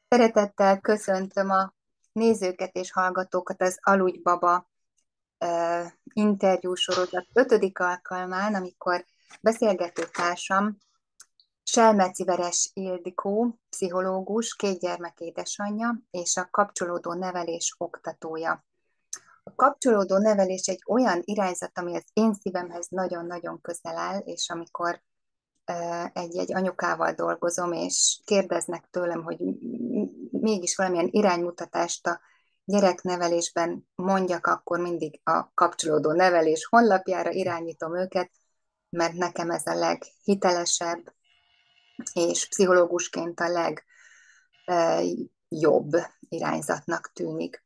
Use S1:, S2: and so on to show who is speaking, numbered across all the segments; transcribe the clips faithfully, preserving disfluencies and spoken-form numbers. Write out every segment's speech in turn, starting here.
S1: Szeretettel köszöntöm a nézőket és hallgatókat az Aludj Baba uh, interjú sorozat ötödik alkalmán, amikor beszélgető társam Selmeci Veres Ildikó, pszichológus, két gyermek édesanyja és a kapcsolódó nevelés oktatója. A kapcsolódó nevelés egy olyan irányzat, ami az én szívemhez nagyon-nagyon közel áll, és amikor egy-egy anyukával dolgozom, és kérdeznek tőlem, hogy mégis valamilyen iránymutatást a gyereknevelésben mondjak, akkor mindig a kapcsolódó nevelés honlapjára irányítom őket, mert nekem ez a leghitelesebb, és pszichológusként a legjobb irányzatnak tűnik.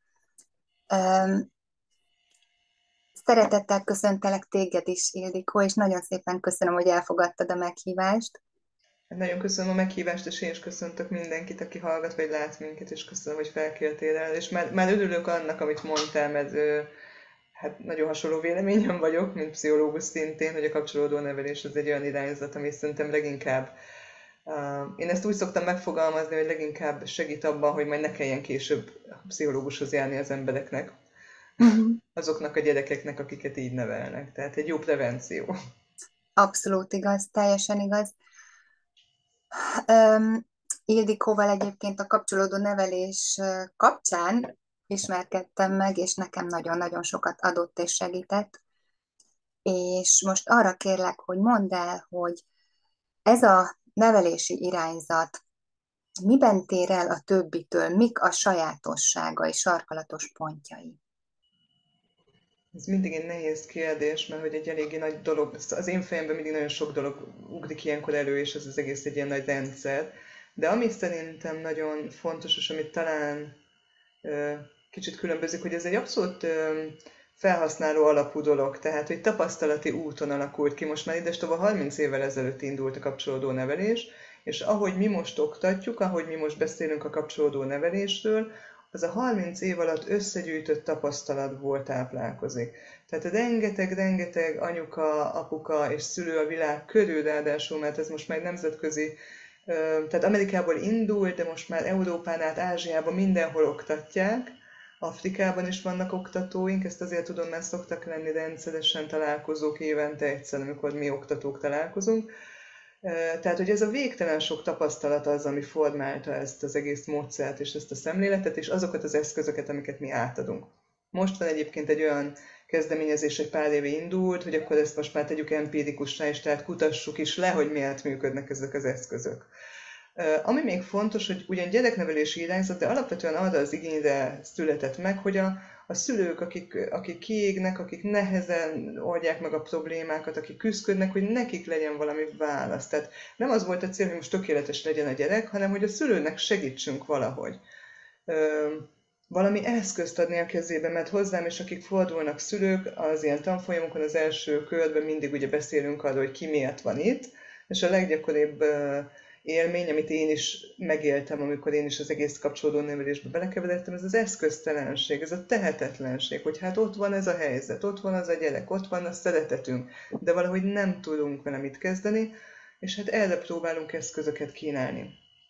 S1: Szeretettel köszöntelek téged is, Ildikó, és nagyon szépen köszönöm, hogy elfogadtad a meghívást.
S2: Nagyon köszönöm a meghívást, és én is köszöntök mindenkit, aki hallgat vagy lát minket, és köszönöm, hogy felkértél el. És már, már örülök annak, amit mondtál, mert ö, hát nagyon hasonló véleményem vagyok, mint pszichológus szintén, hogy a kapcsolódó nevelés az egy olyan irányzat, ami szerintem leginkább, uh, én ezt úgy szoktam megfogalmazni, hogy leginkább segít abban, hogy majd ne kelljen később pszichológushoz járni az embereknek,
S1: Uh-huh.
S2: azoknak a gyerekeknek, akiket így nevelnek. Tehát egy jó prevenció.
S1: Abszolút igaz, teljesen igaz. Um, Ildikóval egyébként a kapcsolódó nevelés kapcsán ismerkedtem meg, és nekem nagyon-nagyon sokat adott és segített. És most arra kérlek, hogy mondd el, hogy ez a nevelési irányzat miben tér el a többitől, mik a sajátosságai, sarkalatos pontjai?
S2: Ez mindig egy nehéz kérdés, mert hogy egy eléggé nagy dolog, az én fejemben mindig nagyon sok dolog ugrik ilyenkor elő, és ez az egész egy ilyen nagy rendszer. De ami szerintem nagyon fontos, és amit talán ö, kicsit különbözik, hogy ez egy abszolút ö, felhasználó alapú dolog, tehát hogy tapasztalati úton alakult ki. Most már idestova harminc évvel ezelőtt indult a kapcsolódó nevelés, és ahogy mi most oktatjuk, ahogy mi most beszélünk a kapcsolódó nevelésről, az a harminc év alatt összegyűjtött tapasztalatból táplálkozik. Tehát rengeteg-rengeteg anyuka, apuka és szülő a világ körül, ráadásul, mert ez most már egy nemzetközi, tehát Amerikából indult, de most már Európán át Ázsiában mindenhol oktatják. Afrikában is vannak oktatóink, ezt azért tudom, mert szoktak lenni rendszeresen találkozók évente egyszer, amikor mi oktatók találkozunk. Tehát, hogy ez a végtelen sok tapasztalat az, ami formálta ezt az egész módszert és ezt a szemléletet, és azokat az eszközöket, amiket mi átadunk. Most van egyébként egy olyan kezdeményezés, egy pár éve indult, hogy akkor ezt most már tegyük empirikussá is, tehát kutassuk is le, hogy miért működnek ezek az eszközök. Ami még fontos, hogy ugyan gyereknevelési irányzat, de alapvetően arra az igényre született meg, hogy a, a szülők, akik, akik kiégnek, akik nehezen oldják meg a problémákat, akik küzdködnek, hogy nekik legyen valami válasz. Tehát nem az volt a cél, hogy most tökéletes legyen a gyerek, hanem hogy a szülőnek segítsünk valahogy. Ö, valami eszközt adni a kezébe, mert hozzám is, akik fordulnak szülők, az ilyen tanfolyamokon az első körben mindig ugye beszélünk arról, hogy ki miért van itt, és a leggyakoribb élmény, amit én is megéltem, amikor én is az egész kapcsolódó nevelésbe belekeveredtem, ez az eszköztelenség, ez a tehetetlenség, hogy hát ott van ez a helyzet, ott van az a gyerek, ott van a szeretetünk, de valahogy nem tudunk vele mit kezdeni, és hát erre próbálunk eszközöket kínálni.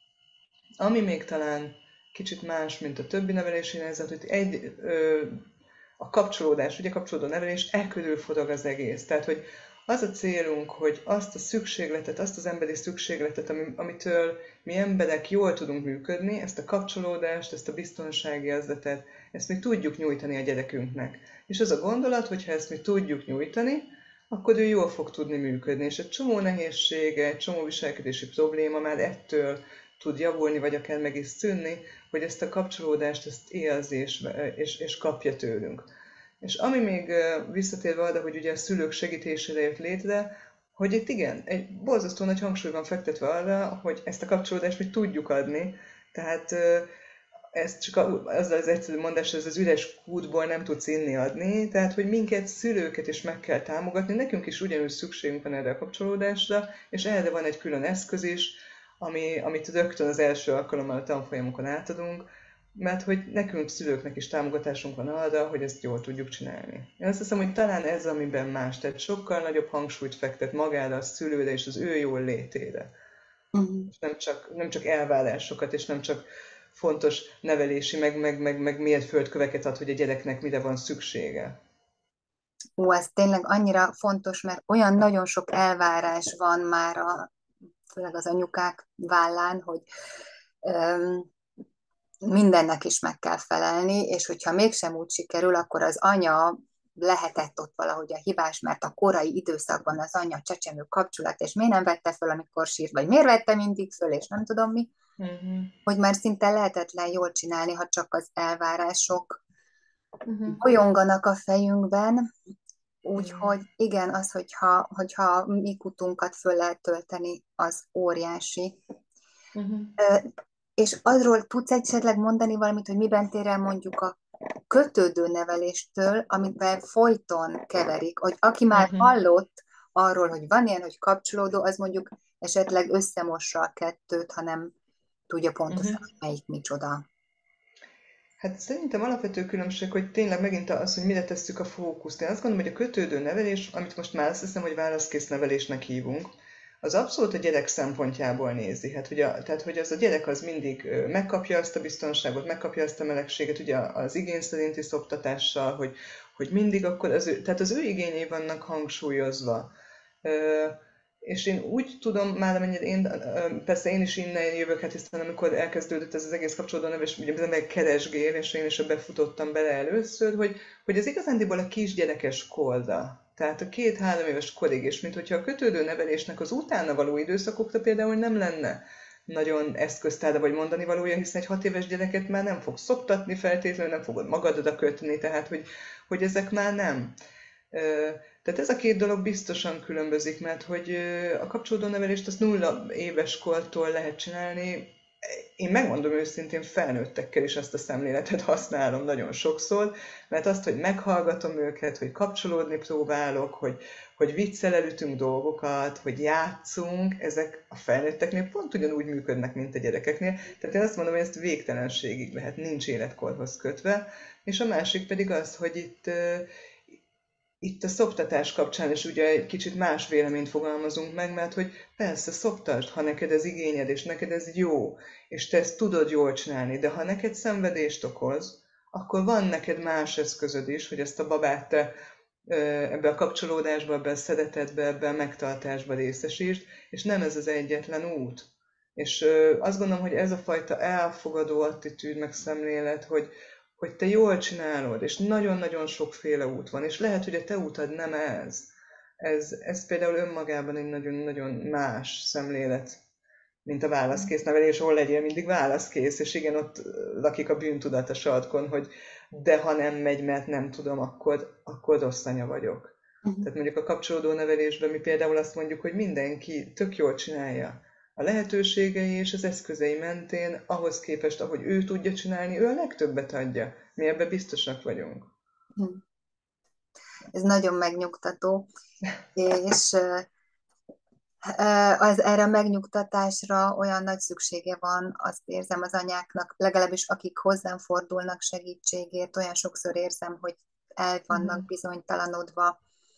S2: Ami még talán kicsit más, mint a többi nevelési irányzat, hogy egy, ö, a kapcsolódás, ugye kapcsolódó nevelés, e körül forog az egész. Tehát, hogy az a célunk, hogy azt a szükségletet, azt az emberi szükségletet, amitől mi emberek jól tudunk működni, ezt a kapcsolódást, ezt a biztonsági érzetet, ezt mi tudjuk nyújtani a gyerekünknek. És az a gondolat, hogy ha ezt mi tudjuk nyújtani, akkor ő jól fog tudni működni. És egy csomó nehézsége, egy csomó viselkedési probléma már ettől tud javulni, vagy akár meg is szűnni, hogy ezt a kapcsolódást ezt érzi és, és, és kapja tőlünk. És ami még visszatérve arra, hogy ugye a szülők segítésére jött létre, hogy itt igen, egy borzasztó nagy hangsúly van fektetve arra, hogy ezt a kapcsolódást mi tudjuk adni, tehát ezt csak azzal az egyszerű mondás, ez az üres kútból nem tudsz inni adni, tehát hogy minket, szülőket is meg kell támogatni, nekünk is ugyanúgy szükségünk van erre a kapcsolódásra, és erre van egy külön eszköz is, ami, amit rögtön az első alkalommal a tanfolyamokon átadunk, mert hogy nekünk szülőknek is támogatásunk van arra, hogy ezt jól tudjuk csinálni. Én azt hiszem, hogy talán ez, amiben más, tehát sokkal nagyobb hangsúlyt fektet magára a szülőre és az ő jól létére.
S1: Uh-huh.
S2: És nem csak, nem csak elvárásokat, és nem csak fontos nevelési, meg, meg, meg, meg milyen földköveket ad, hogy a gyereknek mire van szüksége.
S1: Ó, ez tényleg annyira fontos, mert olyan nagyon sok elvárás van már a, főleg az anyukák vállán, hogy öm, mindennek is meg kell felelni, és hogyha mégsem úgy sikerül, akkor az anya lehetett ott valahogy a hibás, mert a korai időszakban az anya csecsemő kapcsolat, és miért nem vette föl, amikor sírt, vagy miért vette mindig föl, és nem tudom mi,
S2: Uh-huh.
S1: hogy már szinte lehetetlen jól csinálni, ha csak az elvárások
S2: Uh-huh.
S1: bolyonganak a fejünkben.
S2: Igen.
S1: Úgyhogy igen, az, hogyha, hogyha mi kutunkat föl lehet tölteni, az óriási.
S2: Uh-huh.
S1: És arról tudsz esetleg mondani valamit, hogy miben tér el mondjuk a kötődő neveléstől, amiben folyton keverik, hogy aki már
S2: Uh-huh.
S1: hallott arról, hogy van ilyen, hogy kapcsolódó, az mondjuk esetleg összemossa a kettőt, ha nem tudja
S2: Uh-huh.
S1: pontosan, hogy melyik micsoda.
S2: Hát szerintem alapvető különbség, hogy tényleg megint az, hogy mire tesszük a fókuszt. Én azt gondolom, hogy a kötődő nevelés, amit most már azt hiszem, hogy válaszkész nevelésnek hívunk, az abszolút a gyerek szempontjából nézi. Hát, hogy a, tehát, hogy az a gyerek az mindig megkapja azt a biztonságot, megkapja azt a melegséget, ugye az igény szerinti szoptatással, hogy, hogy mindig akkor az ő, tehát az ő igényei vannak hangsúlyozva. És én úgy tudom, már amennyire én, persze én is innen jövök, hát hiszen amikor elkezdődött ez az egész kapcsolódó neves, ugye az ember keresgél, és én is befutottam bele először, hogy, hogy ez igazándiból a kisgyerekes korda. Tehát a két-három éves korig, és mint hogyha a kötődő nevelésnek az utána való időszakokra például nem lenne nagyon eszköztára vagy mondani valója, hiszen egy hat éves gyereket már nem fog szoptatni feltétlenül, nem fogod magadra kötni, tehát hogy, hogy ezek már nem. Tehát ez a két dolog biztosan különbözik, mert hogy a kapcsolódó nevelést azt nulla éves kortól lehet csinálni. Én megmondom őszintén, felnőttekkel is ezt a szemléletet használom nagyon sokszor, mert azt, hogy meghallgatom őket, hogy kapcsolódni próbálok, hogy, hogy viccel elütünk dolgokat, hogy játszunk, ezek a felnőtteknél pont ugyanúgy működnek, mint a gyerekeknél. Tehát én azt mondom, hogy ezt végtelenségig lehet, nincs életkorhoz kötve. És a másik pedig az, hogy itt itt a szoptatás kapcsán is ugye egy kicsit más véleményt fogalmazunk meg, mert hogy persze szoptasd, ha neked ez igényed, és neked ez jó, és te ezt tudod jól csinálni, de ha neked szenvedést okoz, akkor van neked más eszközöd is, hogy ezt a babát te ebbe a kapcsolódásba, ebbe a szeretetbe, ebbe a megtartásba részesítsd, és nem ez az egyetlen út. És azt gondolom, hogy ez a fajta elfogadó attitűd, meg szemlélet, hogy, hogy te jól csinálod, és nagyon-nagyon sokféle út van, és lehet, hogy a te útad nem ez. Ez, ez például önmagában egy nagyon-nagyon más szemlélet, mint a válaszkész nevelés, hol legyél mindig válaszkész, és igen, ott lakik a bűntudat a sarkon, hogy de ha nem megy, mert nem tudom, akkor, akkor rossz anya vagyok.
S1: Uh-huh.
S2: Tehát mondjuk a kapcsolódó nevelésben mi például azt mondjuk, hogy mindenki tök jól csinálja. A lehetőségei és az eszközei mentén, ahhoz képest, ahogy ő tudja csinálni, ő a legtöbbet adja. Mi ebben biztosak vagyunk.
S1: Ez nagyon megnyugtató, és az erre a megnyugtatásra olyan nagy szüksége van, azt érzem az anyáknak, legalábbis akik hozzám fordulnak segítségért, olyan sokszor érzem, hogy el vannak bizonytalanodva,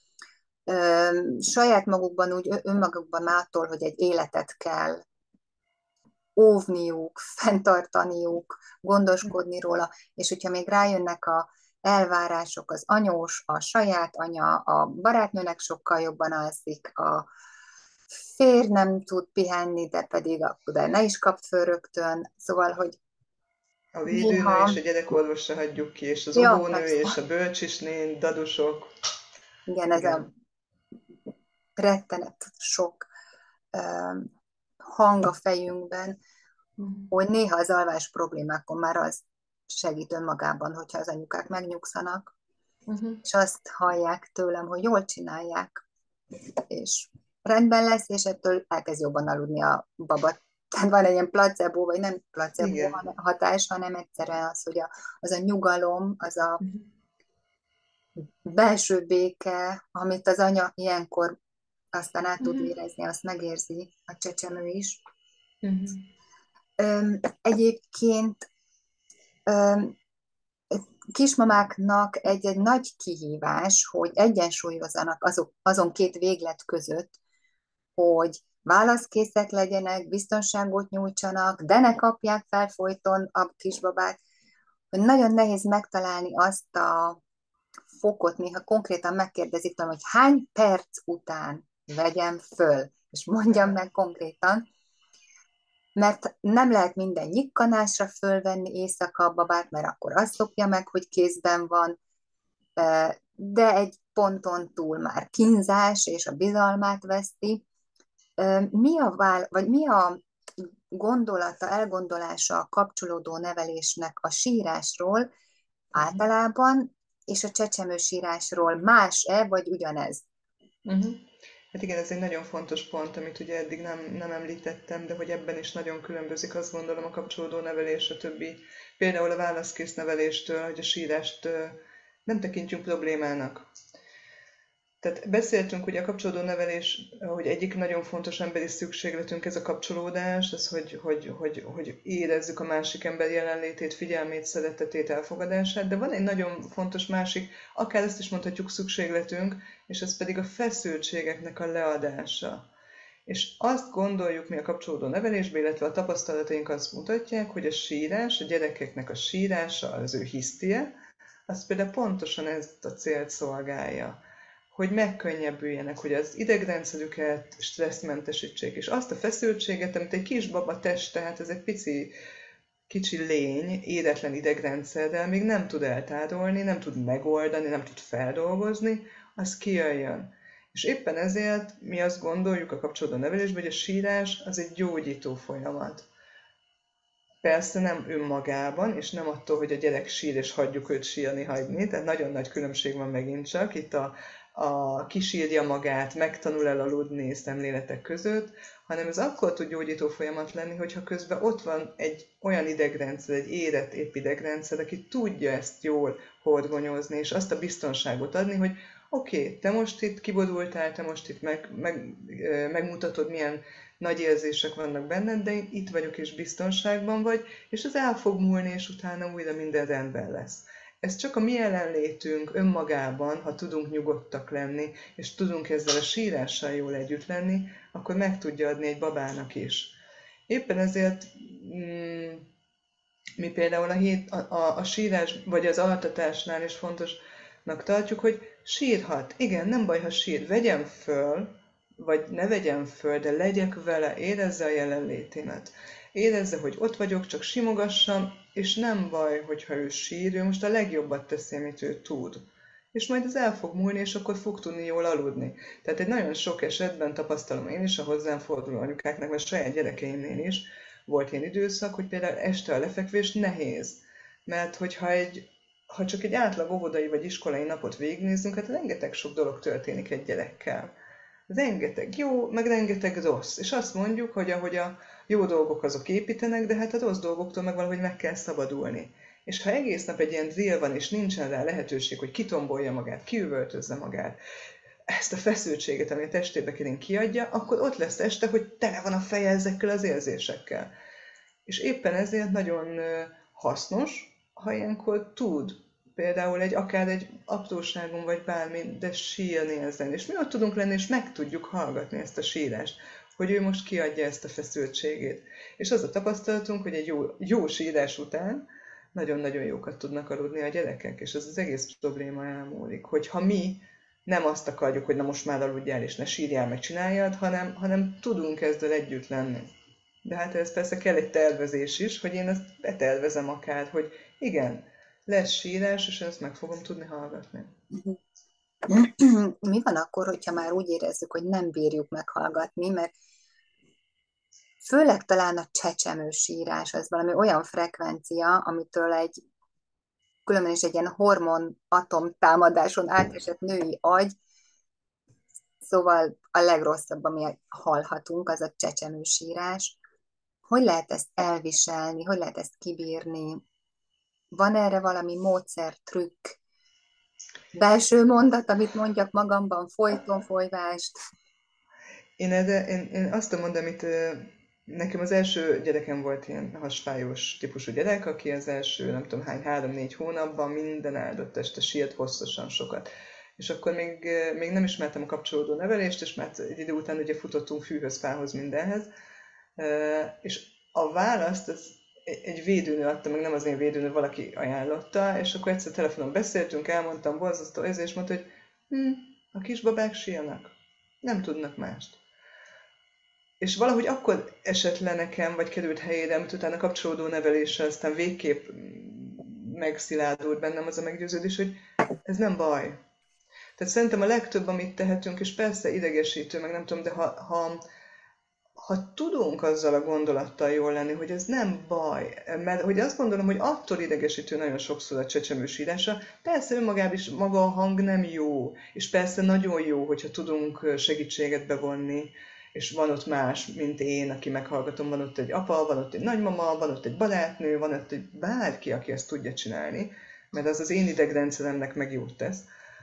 S1: saját magukban úgy önmagukban már attól, hogy egy életet kell óvniuk, fenntartaniuk, gondoskodni róla, és hogyha még rájönnek a elvárások, az anyós, a saját anya, a barátnőnek sokkal jobban alszik, a férj nem tud pihenni, de pedig de ne is kap föl rögtön, szóval, hogy
S2: A védőnő és
S1: néha,
S2: a gyerekorvosra hagyjuk ki, és az
S1: ja,
S2: óvónő
S1: persze,
S2: és a bölcsisnén, dadusok.
S1: igen, ez a
S2: Igen.
S1: rettenet sok hang a fejünkben, hogy néha az alvás problémákon már az segít önmagában, hogyha az anyukák megnyugszanak,
S2: Uh-huh.
S1: és azt hallják tőlem, hogy jól csinálják, és rendben lesz, és ettől elkezd jobban aludni a baba. Tehát van egy ilyen placebo, vagy nem placebo
S2: Igen.
S1: hatás, hanem egyszerűen az, hogy a, az a nyugalom, az a
S2: Uh-huh.
S1: belső béke, amit az anya ilyenkor aztán át tud
S2: Uh-huh.
S1: érezni, azt megérzi a csecsemő is.
S2: Uh-huh.
S1: Öm, egyébként öm, kismamáknak egy-egy nagy kihívás, hogy egyensúlyozzanak azok, azon két véglet között, hogy válaszkészek legyenek, biztonságot nyújtsanak, de ne kapják fel folyton a kisbabát, hogy nagyon nehéz megtalálni azt a fokot, néha konkrétan megkérdezik tőlem, hogy hány perc után vegyem föl, és mondjam meg konkrétan, mert nem lehet minden nyikkanásra fölvenni éjszaka a babát, mert akkor azt szokja meg, hogy kézben van, de egy ponton túl már kínzás és a bizalmát veszti. Mi a, vál, vagy mi a gondolata, elgondolása a kapcsolódó nevelésnek a sírásról általában, és a csecsemősírásról más-e, vagy ugyanez?
S2: Uh-huh. Hát igen, ez egy nagyon fontos pont, amit ugye eddig nem, nem említettem, de hogy ebben is nagyon különbözik, azt gondolom, a kapcsolódó nevelés a többi. Például a válaszkész neveléstől, hogy a sírást nem tekintjük problémának. Tehát beszéltünk, hogy a kapcsolódó nevelés, hogy egyik nagyon fontos emberi szükségletünk ez a kapcsolódás, az, hogy, hogy, hogy, hogy érezzük a másik ember jelenlétét, figyelmét, szeretetét, elfogadását, de van egy nagyon fontos másik, akár ezt is mondhatjuk szükségletünk, és ez pedig a feszültségeknek a leadása. És azt gondoljuk mi a kapcsolódó nevelésben, illetve a tapasztalataink azt mutatják, hogy a sírás, a gyerekeknek a sírása, az ő hisztie, az például pontosan ezt a célt szolgálja, hogy megkönnyebbüljenek, hogy az idegrendszerüket stresszmentesítsék, és azt a feszültséget, amit egy kis baba test, tehát ez egy pici, kicsi lény, éretlen idegrendszerrel még nem tud eltárolni, nem tud megoldani, nem tud feldolgozni, az kijöjjön. És éppen ezért mi azt gondoljuk a kapcsolódó nevelésben, hogy a sírás az egy gyógyító folyamat. Persze nem önmagában, és nem attól, hogy a gyerek sír, és hagyjuk őt sírni, hagyni, tehát nagyon nagy különbség van megint csak itt a a kisírja magát, megtanul el aludni szemléletek között, hanem ez akkor tud gyógyító folyamat lenni, hogyha közben ott van egy olyan idegrendszer, egy érett épp idegrendszer, aki tudja ezt jól horgonyozni, és azt a biztonságot adni, hogy oké, okay, te most itt kiborultál, te most itt meg, meg, megmutatod, milyen nagy érzések vannak benned, de én itt vagyok és biztonságban vagy, és ez el fog múlni, és utána újra minden rendben lesz. Ez csak a mi jelenlétünk önmagában, ha tudunk nyugodtak lenni, és tudunk ezzel a sírással jól együtt lenni, akkor meg tudja adni egy babának is. Éppen ezért mm, mi például a, hét, a, a, a sírás, vagy az altatásnál is fontosnak tartjuk, hogy sírhat. Igen, nem baj, ha sír. Vegyem föl, vagy ne vegyem föl, de legyek vele, érezze a jelenlétémet. Érezze, hogy ott vagyok, csak simogassam, és nem baj, hogyha ő sír, ő most a legjobbat teszi, amit ő tud. És majd ez el fog múlni, és akkor fog tudni jól aludni. Tehát egy nagyon sok esetben tapasztalom én is, a hozzám forduló anyukáknak, vagy a saját gyerekeimnél is volt ilyen időszak, hogy például este a lefekvés nehéz. Mert hogyha egy, ha csak egy átlag óvodai vagy iskolai napot végignézzünk, hát rengeteg sok dolog történik egy gyerekkel. Rengeteg jó, meg rengeteg rossz. És azt mondjuk, hogy ahogy a jó dolgok azok építenek, de hát a rossz dolgoktól meg valahogy meg kell szabadulni. És ha egész nap egy ilyen drill van, és nincsen rá lehetőség, hogy kitombolja magát, kiüvöltözze magát, ezt a feszültséget, ami a testébe kerén kiadja, akkor ott lesz este, hogy tele van a feje ezekkel az érzésekkel. És éppen ezért nagyon hasznos, ha ilyenkor tud például egy, akár egy apróságon vagy bármi, de sírni ezen. És mi ott tudunk lenni, és meg tudjuk hallgatni ezt a sírást, hogy ő most kiadja ezt a feszültségét. És az a tapasztalatunk, hogy egy jó, jó sírás után nagyon-nagyon jókat tudnak aludni a gyerekek, és ez az egész probléma elmúlik. Hogyha mi nem azt akarjuk, hogy na most már aludjál, és ne sírjál, meg csináljad, hanem, hanem tudunk ezzel együtt lenni. De hát ez persze kell egy tervezés is, hogy én ezt betervezem akár, hogy igen, lesz sírás, és ezt meg fogom tudni hallgatni.
S1: Mi van akkor, hogyha már úgy érezzük, hogy nem bírjuk meghallgatni, mert főleg talán a csecsemősírás, az valami olyan frekvencia, amitől egy különben is egy ilyen hormon atomtámadáson átesett női agy, szóval a legrosszabb, ami hallhatunk, az a csecsemősírás. Hogy lehet ezt elviselni, hogy lehet ezt kibírni? Van erre valami módszer, trükk, belső mondat, amit mondjak magamban, folyton folyvást?
S2: Én, erre, én, én azt mondom, amit nekem az első gyerekem volt ilyen hasfájós típusú gyerek, aki az első, nem tudom hány, három-négy hónapban minden áldott este sírt hosszasan sokat. És akkor még, még nem ismertem a kapcsolódó nevelést, és már egy idő után ugye futottunk fűhöz, fához, mindenhez. És a választ az egy védőnő adta, meg nem az én védőnő, valaki ajánlotta, és akkor egyszer telefonon beszéltünk, elmondtam borzasztó ez, és mondta, hogy hm, a kisbabák sírnak, nem tudnak mást. És valahogy akkor esett le nekem, vagy került helyére, amit utána kapcsolódó neveléssel aztán végképp megszilárdult bennem az a meggyőződés, hogy ez nem baj. Tehát szerintem a legtöbb, amit tehetünk, és persze idegesítő, meg nem tudom, de ha, ha, ha tudunk azzal a gondolattal jól lenni, hogy ez nem baj, mert hogy azt gondolom, hogy attól idegesítő nagyon sokszor a csecsemős írása, persze önmagában is maga a hang nem jó, és persze nagyon jó, hogyha tudunk segítséget bevonni, és van ott más, mint én, aki meghallgatom, van ott egy apa, van ott egy nagymama, van ott egy barátnő, van ott egy bárki, aki ezt tudja csinálni, mert az az én idegrendszeremnek meg jót tesz.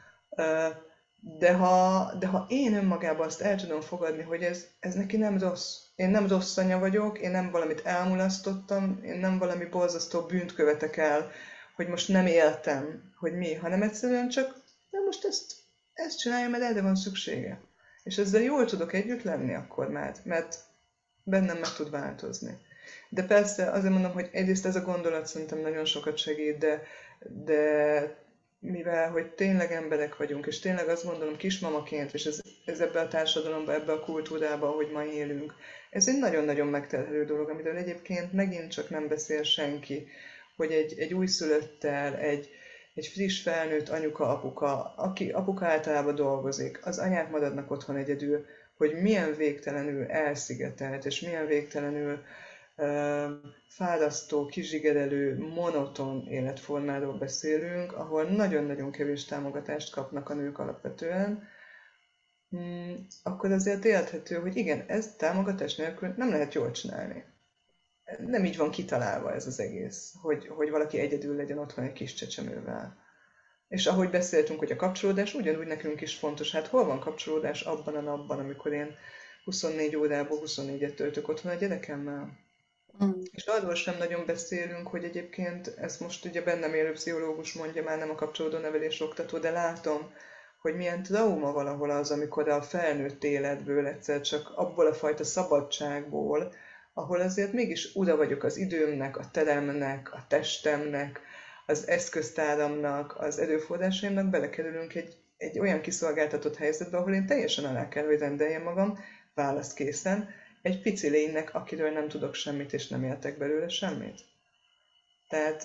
S2: De ha, de ha én önmagában azt el tudom fogadni, hogy ez, ez neki nem rossz. Én nem rossz anya vagyok, én nem valamit elmulasztottam, én nem valami borzasztó bűnt követek el, hogy most nem éltem, hogy mi, hanem egyszerűen csak, de most ezt, ezt csinálja, mert erre van szüksége. És ezzel jól tudok együtt lenni akkor már, mert bennem meg tud változni. De persze azért mondom, hogy egyrészt ez a gondolat szerintem nagyon sokat segít, de, de mivel hogy tényleg emberek vagyunk, és tényleg azt gondolom kismamaként, és ez, ez ebbe a társadalomba, ebbe a kultúrába, ahogy ma élünk, ez egy nagyon-nagyon megterhelő dolog, amiről egyébként megint csak nem beszél senki, hogy egy, egy újszülöttel, egy, egy friss felnőtt anyuka, apuka, aki apuka általában dolgozik, az anyák maradnak otthon egyedül, hogy milyen végtelenül elszigetelt, és milyen végtelenül uh, fárasztó, kizsigerelő, monoton életformáról beszélünk, ahol nagyon-nagyon kevés támogatást kapnak a nők alapvetően, mm, akkor azért érthető, hogy igen, ez támogatás nélkül nem lehet jól csinálni. Nem így van kitalálva ez az egész, hogy, hogy valaki egyedül legyen otthon egy kis csecsemővel. És ahogy beszéltünk, hogy a kapcsolódás ugyanúgy nekünk is fontos. Hát hol van kapcsolódás abban a napban, amikor én huszonnégy órából huszonnégyet töltök otthon a gyerekemmel? Mm. És arról sem nagyon beszélünk, hogy egyébként ezt most ugye bennem élő pszichológus mondja, már nem a kapcsolódó nevelés oktató, de látom, hogy milyen trauma valahol az, amikor a felnőtt életből egyszer csak abból a fajta szabadságból, ahol azért mégis ura vagyok az időmnek, a teremnek, a testemnek, az eszköztáramnak, az erőforrásaimnak, belekerülünk egy, egy olyan kiszolgáltatott helyzetbe, ahol én teljesen alá kell, hogy rendeljem magam, választ készen, egy pici lénynek, akiről nem tudok semmit, és nem értek belőle semmit. Tehát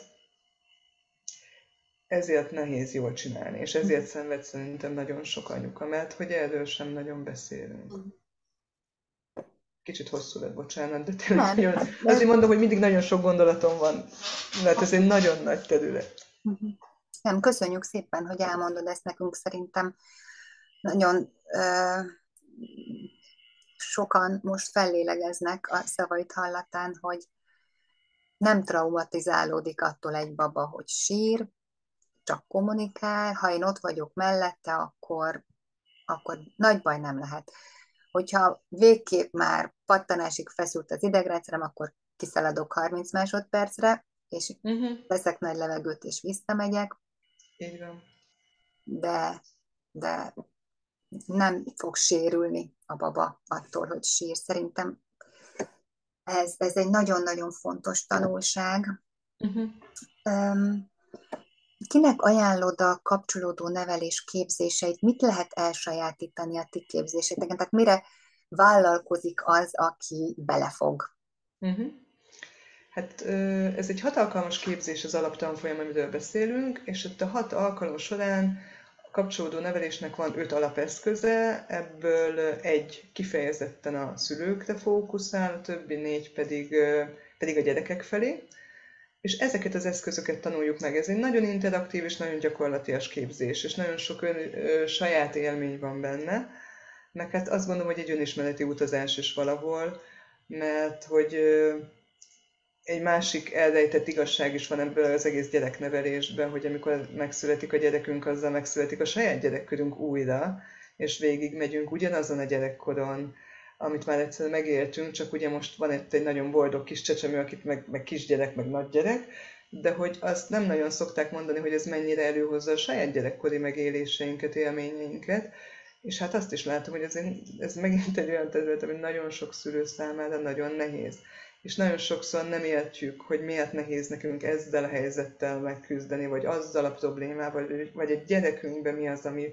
S2: ezért nehéz jól csinálni, és ezért szenved szerintem nagyon sok anyuka, mert hogy erről sem nagyon beszélünk. Kicsit hosszú lett, bocsánat, de tényleg nem, nagyon... Azért mondom, hogy mindig nagyon sok gondolatom van, mert ez egy nagyon nagy terület.
S1: Nem, köszönjük szépen, hogy elmondod ezt nekünk, szerintem nagyon uh, sokan most fellélegeznek a szavait hallatán, hogy nem traumatizálódik attól egy baba, hogy sír, csak kommunikál, ha én ott vagyok mellette, akkor, akkor nagy baj nem lehet. Hogyha végképp már pattanásig feszült az idegrendszerem, akkor kiszaladok harminc másodpercre, és uh-huh. veszek nagy levegőt, és visszamegyek.
S2: Így van.
S1: De, de nem fog sérülni a baba attól, hogy sír. Szerintem ez, ez egy nagyon-nagyon fontos tanulság. Uh-huh. Um, Kinek ajánlod a kapcsolódó nevelés képzéseit? Mit lehet elsajátítani a ti képzéseteken? Tehát mire vállalkozik az, aki belefog?
S2: Uh-huh. Hát ez egy hat alkalmas képzés az alaptanfolyam, amiről beszélünk, és itt a hat alkalom során a kapcsolódó nevelésnek van öt alapeszköze, ebből egy kifejezetten a szülőkre fókuszál, a többi négy pedig, pedig a gyerekek felé. És ezeket az eszközöket tanuljuk meg. Ez egy nagyon interaktív és nagyon gyakorlatias képzés, és nagyon sok ön, ö, saját élmény van benne. Meg hát azt gondolom, hogy egy önismereti utazás is valahol, mert hogy ö, egy másik elrejtett igazság is van ebből az egész gyereknevelésben, hogy amikor megszületik a gyerekünk, azzal megszületik a saját gyerekkörünk újra, és végig megyünk ugyanazon a gyerekkoron, amit már egyszer megéltünk, csak ugye most van itt egy nagyon boldog kis csecsemő, akit meg, meg kisgyerek, meg nagygyerek, de hogy azt nem nagyon szokták mondani, hogy ez mennyire előhozza a saját gyerekkori megéléseinket, élményeinket, és hát azt is látom, hogy ez, ez megint egy olyan terület, ami nagyon sok szülő számára nagyon nehéz. És nagyon sokszor nem értjük, hogy miért nehéz nekünk ezzel a helyzettel megküzdeni, vagy azzal a problémával, vagy, vagy egy gyerekünkben mi az, ami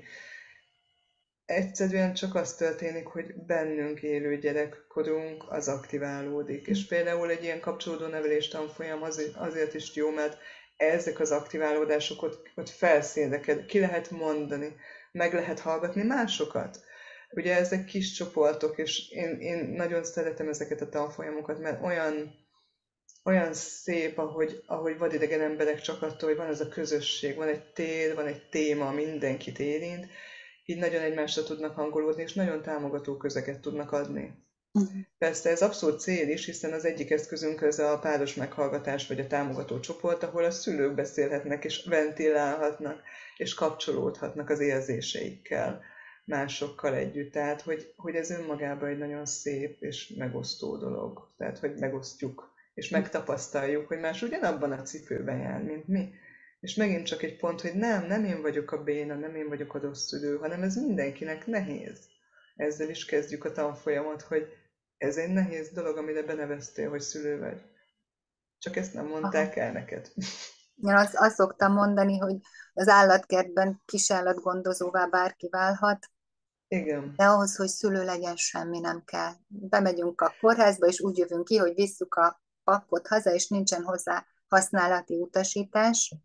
S2: egyszerűen csak az történik, hogy bennünk élő gyerekkorunk az aktiválódik. És például egy ilyen kapcsolódó nevelés tanfolyam azért, azért is jó, mert ezek az aktiválódások ott, ott felszínre ki lehet mondani, meg lehet hallgatni másokat. Ugye ezek kis csoportok, és én, én nagyon szeretem ezeket a tanfolyamokat, mert olyan, olyan szép, ahogy, ahogy vadidegen emberek csak attól, hogy van ez a közösség, van egy tér, van egy téma, mindenkit érint, így nagyon egymásra tudnak hangolódni, és nagyon támogató közeget tudnak adni.
S1: Uh-huh.
S2: Persze ez abszolút cél is, hiszen az egyik eszközünk ez a páros meghallgatás, vagy a támogató csoport, ahol a szülők beszélhetnek, és ventilálhatnak, és kapcsolódhatnak az érzéseikkel másokkal együtt. Tehát, hogy, hogy ez önmagában egy nagyon szép és megosztó dolog. Tehát, hogy megosztjuk, és megtapasztaljuk, hogy más ugyanabban a cipőben jár, mint mi. És megint csak egy pont, hogy nem, nem én vagyok a béna, nem én vagyok a rossz szülő, hanem ez mindenkinek nehéz. Ezzel is kezdjük a tanfolyamot, hogy ez egy nehéz dolog, amire beneveztél, hogy szülő vagy. Csak ezt nem
S1: Aha.
S2: mondták el neked.
S1: Én azt, azt szoktam mondani, hogy az állatkertben kisállatgondozóvá bárki válhat,
S2: Igen.
S1: de ahhoz, hogy szülő legyen, semmi nem kell. Bemegyünk a kórházba, és úgy jövünk ki, hogy visszük a pakkot haza, és nincsen hozzá használati utasítás.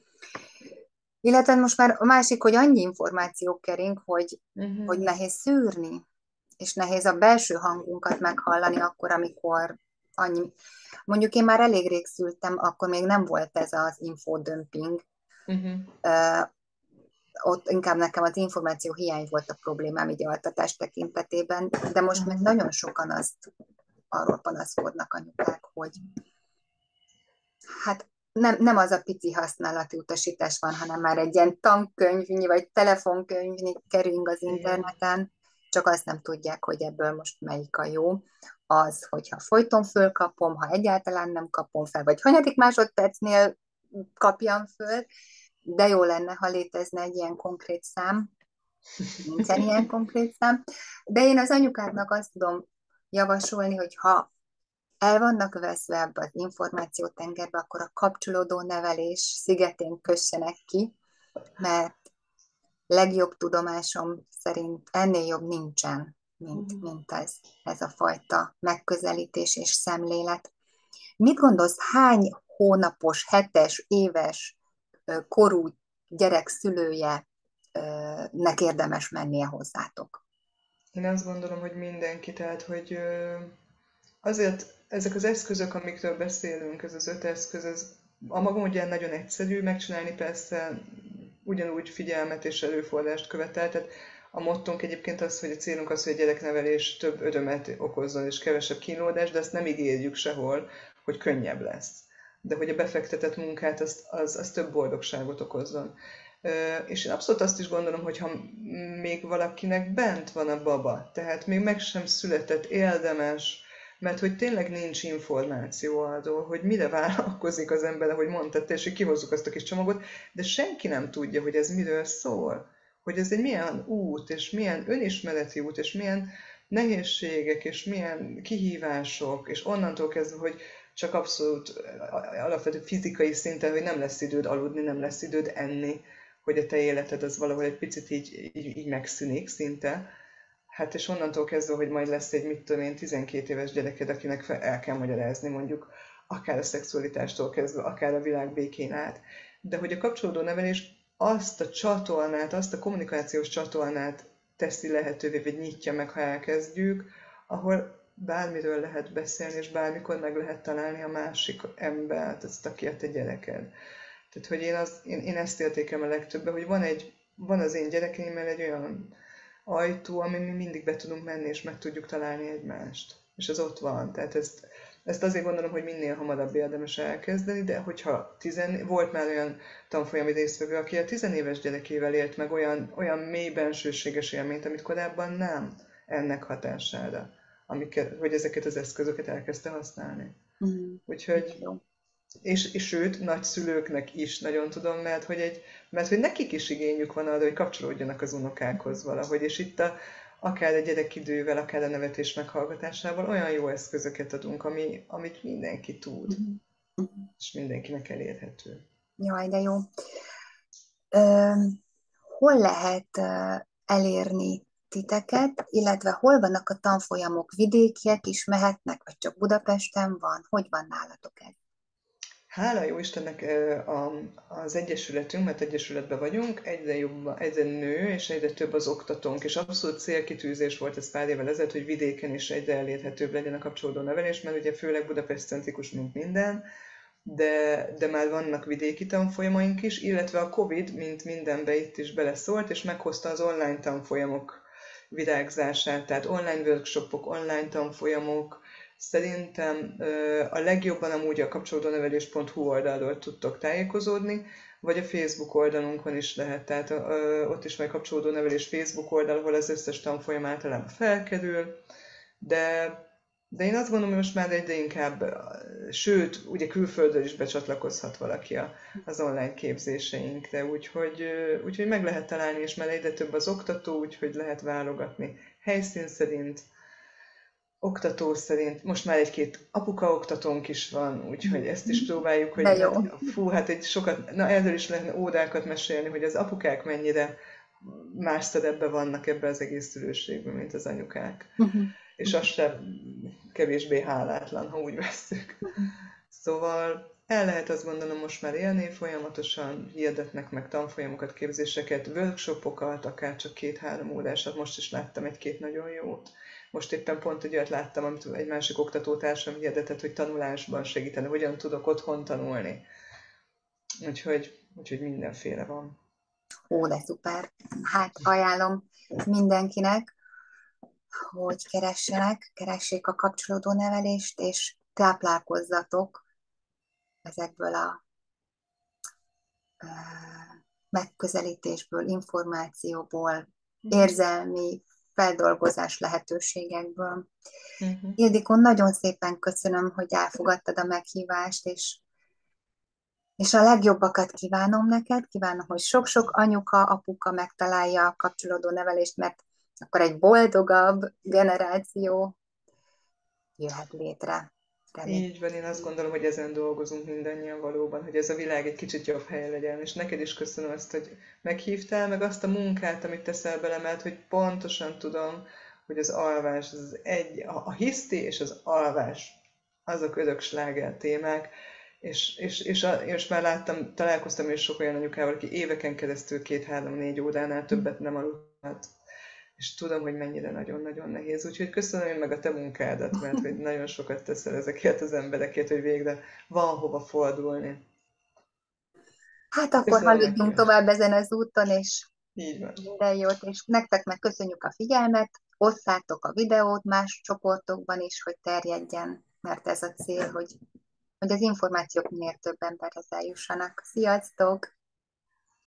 S1: Illetve most már a másik, hogy annyi információ kering, hogy,
S2: Uh-huh.
S1: hogy nehéz szűrni, és nehéz a belső hangunkat meghallani akkor, amikor annyi... Mondjuk én már elég rég szültem, akkor még nem volt ez az infodömping.
S2: Uh-huh.
S1: Uh, ott inkább nekem az információ hiány volt a problémám így altatás tekintetében, de most meg nagyon sokan azt arról panaszkodnak anyukák, hogy hát nem, nem az a pici használati utasítás van, hanem már egy ilyen tankönyvnyi vagy telefonkönyvnyi kerünk az interneten, csak azt nem tudják, hogy ebből most melyik a jó. Az, hogyha folyton fölkapom, ha egyáltalán nem kapom fel, vagy hanyadik másodpercnél kapjam föl, de jó lenne, ha létezne egy ilyen konkrét szám. Nincsen ilyen konkrét szám. De én az anyukáknak azt tudom javasolni, hogy ha el vannak veszve ebbe az információtengerbe, akkor a kapcsolódó nevelés szigetén kössenek ki, mert legjobb tudomásom szerint ennél jobb nincsen, mint, mint ez, ez a fajta megközelítés és szemlélet. Mit gondolsz, hány hónapos, hetes, éves korú gyerek szülője nek érdemes mennie hozzátok?
S2: Én azt gondolom, hogy mindenki, tehát, hogy azért ezek az eszközök, amikről beszélünk, ez az öt eszköz, ez a maga módján nagyon egyszerű megcsinálni, persze ugyanúgy figyelmet és erőforrást követel. Tehát a mottónk egyébként az, hogy a célunk az, hogy a gyereknevelés több örömet okozzon és kevesebb kínlódást, de azt nem ígérjük sehol, hogy könnyebb lesz. De hogy a befektetett munkát az, az, az több boldogságot okozzon. És én abszolút azt is gondolom, hogy ha még valakinek bent van a baba, tehát még meg sem született, érdemes, mert hogy tényleg nincs információ arról, hogy mire vállalkozik az ember, ahogy mondtad, és hogy kihozzuk azt a kis csomagot, de senki nem tudja, hogy ez miről szól, hogy ez egy milyen út, és milyen önismereti út, és milyen nehézségek, és milyen kihívások, és onnantól kezdve, hogy csak abszolút alapvető fizikai szinten, hogy nem lesz időd aludni, nem lesz időd enni, hogy a te életed az valahol egy picit így, így, így megszűnik szinte. Hát és onnantól kezdve, hogy majd lesz egy, mit tudom én, tizenkét éves gyereked, akinek el kell magyarázni mondjuk akár a szexualitástól kezdve, akár a világ békén át. De hogy a kapcsolódó nevelés azt a csatornát, azt a kommunikációs csatornát teszi lehetővé, vagy nyitja meg, ha elkezdjük, ahol bármiről lehet beszélni, és bármikor meg lehet találni a másik embert, azt, aki a te gyereked. Tehát, hogy én, az, én, én ezt értékem a legtöbben, hogy van, egy, van az én gyerekeimmel egy olyan ajtó, amin mi mindig be tudunk menni, és meg tudjuk találni egymást. És ez ott van. Tehát ezt, ezt azért gondolom, hogy minél hamarabb érdemes elkezdeni, de hogyha tizen, volt már olyan tanfolyami résztvevő, aki a tizenéves gyerekével élt meg olyan, olyan mély bensőséges élményt, amit korábban nem, ennek hatására, amiket, hogy ezeket az eszközöket elkezdte használni.
S1: Mm.
S2: Úgyhogy
S1: Jó.
S2: És, és sőt, nagyszülőknek is nagyon tudom, mert hogy, egy, mert hogy nekik is igényük van arra, hogy kapcsolódjanak az unokákhoz valahogy, és itt a, akár a gyerekidővel, akár a nevetés meghallgatásával olyan jó eszközöket adunk, ami, amit mindenki tud,
S1: Mhm. Mhm.
S2: és mindenkinek elérhető.
S1: Jaj, de jó. Ö, hol lehet ö, elérni titeket, illetve hol vannak a tanfolyamok? Vidékiek is mehetnek, vagy csak Budapesten van? Hogy van nálatok ez?
S2: Hála jó Istennek a, az Egyesületünk, mert Egyesületben vagyunk, egyre jobb, egyre nő, és egyre több az oktatónk, és abszolút célkitűzés volt ez pár évvel ezelőtt, hogy vidéken is egyre elérhetőbb legyen a kapcsolódó nevelés, mert ugye főleg Budapest-centrikus, mint minden, de, de már vannak vidéki tanfolyamaink is, illetve a Covid, mint mindenbe itt is beleszólt, és meghozta az online tanfolyamok virágzását, tehát online workshopok, online tanfolyamok. Szerintem a legjobban amúgy a kapcsolódónevelés pont hu oldalról tudtok tájékozódni, vagy a Facebook oldalunkon is lehet, tehát ott is van egy kapcsolódónevelés Facebook oldal, ahol az összes tanfolyam általában felkerül, de de én azt gondolom, hogy most már egyre inkább, sőt, ugye külföldről is becsatlakozhat valaki az online képzéseinkre, úgyhogy, úgyhogy meg lehet találni, és már egyre több az oktató, úgyhogy lehet válogatni helyszín szerint, oktató szerint. Most már egy-két apuka oktatónk is van, úgyhogy ezt is próbáljuk,
S1: De
S2: hogy
S1: jó.
S2: mert fú, hát egy sokat, na erről is lehetne ódákat mesélni, hogy az apukák mennyire más szerepben vannak ebbe az egész szülőségben, mint az anyukák.
S1: Mhm.
S2: És az sem kevésbé hálátlan, ha úgy vesszük. Szóval el lehet azt gondolom most már élni, folyamatosan hirdetnek meg tanfolyamokat, képzéseket, workshopokat, akár csak két-három órásat, most is láttam egy-két nagyon jót. Most éppen pont egy olyat láttam, amit egy másik oktatótársam hirdetett, hogy tanulásban segíteni, hogyan tudok otthon tanulni. Úgyhogy, úgyhogy mindenféle van.
S1: Ó, de szuper. Hát ajánlom mindenkinek, hogy keressenek, keressék a kapcsolódó nevelést, és táplálkozzatok ezekből a ö, megközelítésből, információból,
S2: Mhm.
S1: érzelmi feldolgozás lehetőségekből.
S2: Mhm.
S1: Ildikó, nagyon szépen köszönöm, hogy elfogadtad a meghívást, és, és a legjobbakat kívánom neked. Kívánom, hogy sok-sok anyuka, apuka megtalálja a kapcsolódó nevelést, mert akkor egy boldogabb generáció jöhet létre. Remélem.
S2: Így van, én azt gondolom, hogy ezen dolgozunk mindannyian valóban, hogy ez a világ egy kicsit jobb hely legyen, és neked is köszönöm azt, hogy meghívtál, meg azt a munkát, amit teszel bele, mert hogy pontosan tudom, hogy az alvás, az egy, a, a hiszti és az alvás, azok örök sláger témák, és, és, és, a, és már láttam, találkoztam is sok olyan anyukával, aki éveken keresztül két-három-négy óránál többet nem aludt, és tudom, hogy mennyire nagyon-nagyon nehéz. Úgyhogy köszönöm én meg a te munkádat, mert hogy nagyon sokat teszel ezekért az emberekért, hogy végre van hova fordulni.
S1: Hát akkor
S2: Köszönöm a
S1: haladjunk
S2: meghívást.
S1: tovább ezen az úton, és
S2: Így van.
S1: minden jót, és nektek meg köszönjük a figyelmet, osszátok a videót más csoportokban is, hogy terjedjen, mert ez a cél, hogy, hogy az információk minél több emberhez eljussanak. Sziasztok!